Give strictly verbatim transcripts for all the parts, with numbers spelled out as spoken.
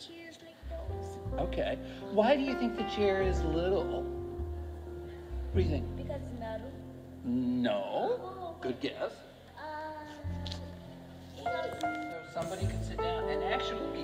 chairs like those. Okay. Why do you think the chair is little? What do you think? Because it's metal. No. Oh, Good guess. Uh, So somebody can sit down and actually.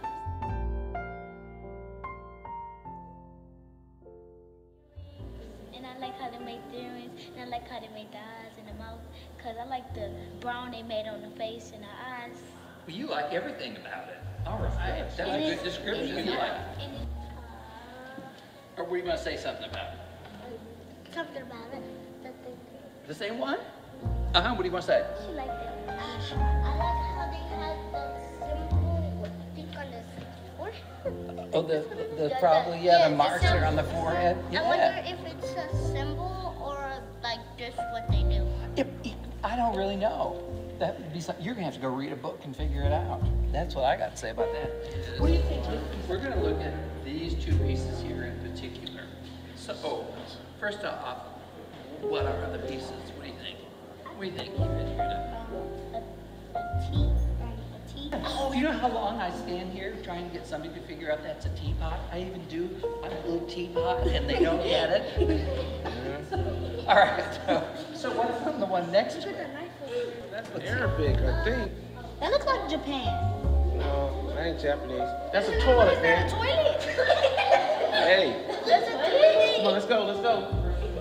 and I like how they make earrings, and I like how they made the eyes and the mouth, because I like the brown they made on the face and the eyes. Well, you like everything about it. All right. That's And a it's- good description. it's You like not- it. and it- Or were you going to say something about it? uh, Something about it. That they, The same one? Uh huh. What do you want to say? she liked it. Uh, I like how they had the symbol, I think on the forehead. Oh, the, the, the probably, yeah, the marks symbol. are on the forehead. I wonder Yeah. if it's a symbol or like just what they do. It, it, I don't really know. That would be something, you're going to have to go read a book and figure it out. That's what I got to say about that. What do you think? We're going to look at these two pieces here in particular. So, oh, first off, what are the pieces? What do you think? What do you think? You're here to... Um, a, a tea, um, a tea. Oh, you know how long I stand here trying to get somebody to figure out that's a teapot? I even do a little teapot and they don't get it. All right, so, so what's on the one next to it? That's Arabic, I think. That looks like Japan. No, that ain't Japanese. That's a toilet, man. That's a toilet. Hey, That's a toilet. come on, let's go, let's go.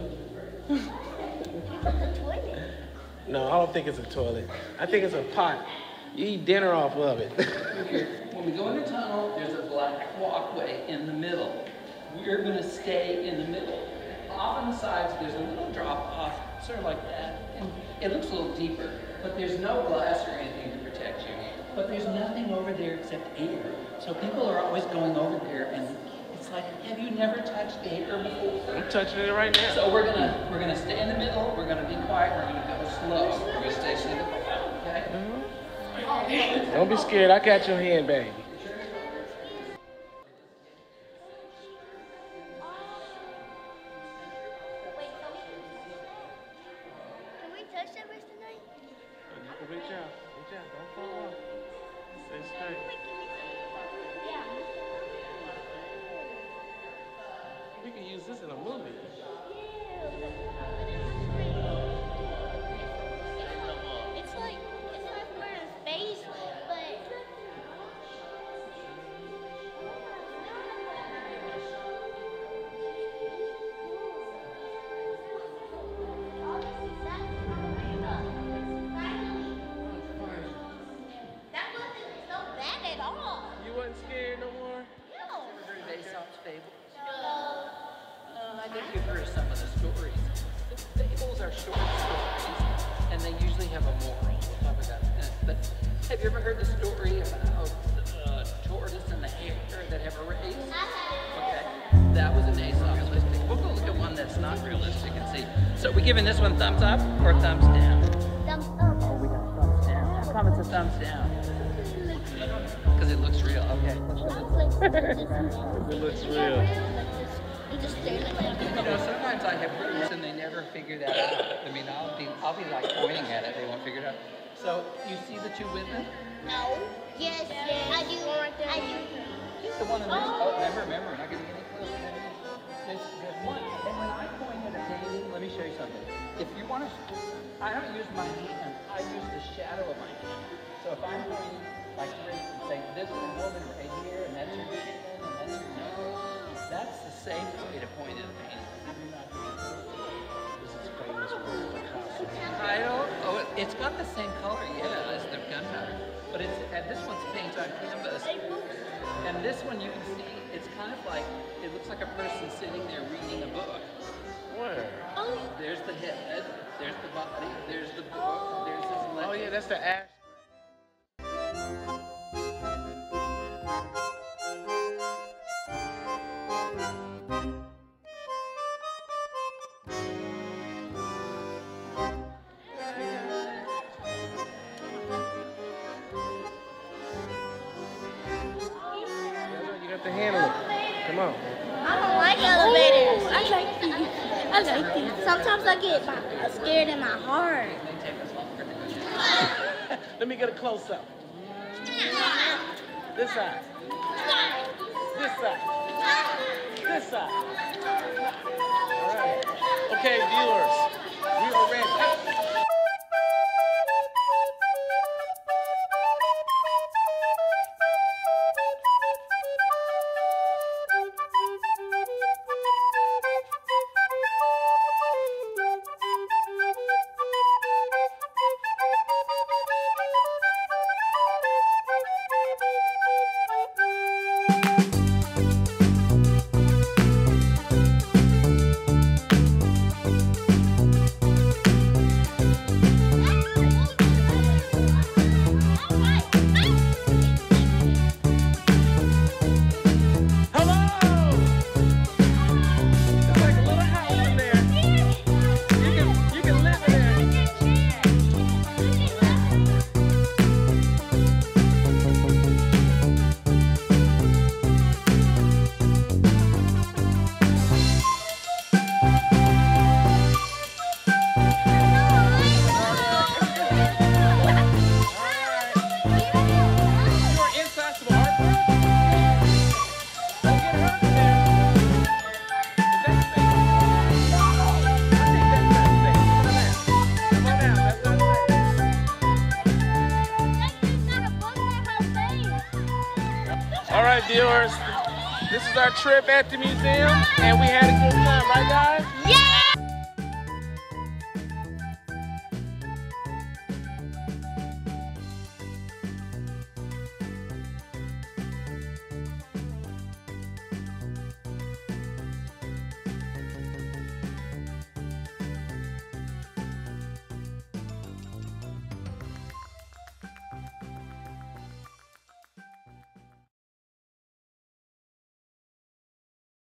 That's a toilet. No, I don't think it's a toilet. I think it's a pot. You eat dinner off of it. When we go in the tunnel, there's a black walkway in the middle. We're gonna stay in the middle. Off on the sides, there's a little drop off, sort of like that. And it looks a little deeper, but there's no glass or anything to protect you. But there's nothing over there except air. So people are always going over there, and it's like, have you never touched air before? I'm touching it right now. So we're gonna we're gonna stay in the middle. We're gonna be quiet. We're gonna go slow. We're gonna stay slow. Okay. Mm-hmm. Don't be scared. I got your hand, baby. Wait, can we touch that rest tonight? You can reach out. Reach out. Don't fall off. Stay straight. Yeah. We can use this in a movie. It's like it's like we're in space, but that wasn't so bad at all. You wasn't scared no more? No. Aesop's fable. No. Uh, I think you've heard some of the stories. The fables are short stories, and they usually have a moral. We'll talk about that. But have you ever heard the story about the uh, tortoise and the hare that have a race? Okay, that was an Aesop realistic. We'll go look at one that's not realistic and see. So we giving this one thumbs up or thumbs down? Thumbs up. Oh, we got thumbs down. How come it's a thumbs down? Because it looks real. Okay. It looks real. You just stare like that. You know, sometimes I have groups and they never figure that out. I mean, I'll be, I'll be like pointing at it, they won't figure it out. So, you see the two women? No. Yes, yes. I do. I do. The one in this, oh, remember, remember, we're not getting any closer. There's, there's one, and when I point at a painting, let me show you something. If you want to, I don't use my hand, I use the shadow of my hand. So if I'm pointing like this and say, this is a woman right here, and that's her chin, and that's her nose, that's the same way to point at a painting. This is famous for Picasso. I don't, oh, it- it's got the same color, yeah, as the gunpowder. But it's, and this one's painted on canvas. And this one you can see, it's kind of like, it looks like a person sitting there reading a book. Where? There's the head, there's the body, there's the book, there's his leg. Oh yeah, that's the ash. You got to handle it. Come on. I don't like elevators. I like these. I like these. Sometimes I get my, scared in my heart. Let me get a close up. This side. This side. This side. All right. Okay, viewers, we are ready. All right, viewers, this is our trip at the museum, and we had a good time, right, guys?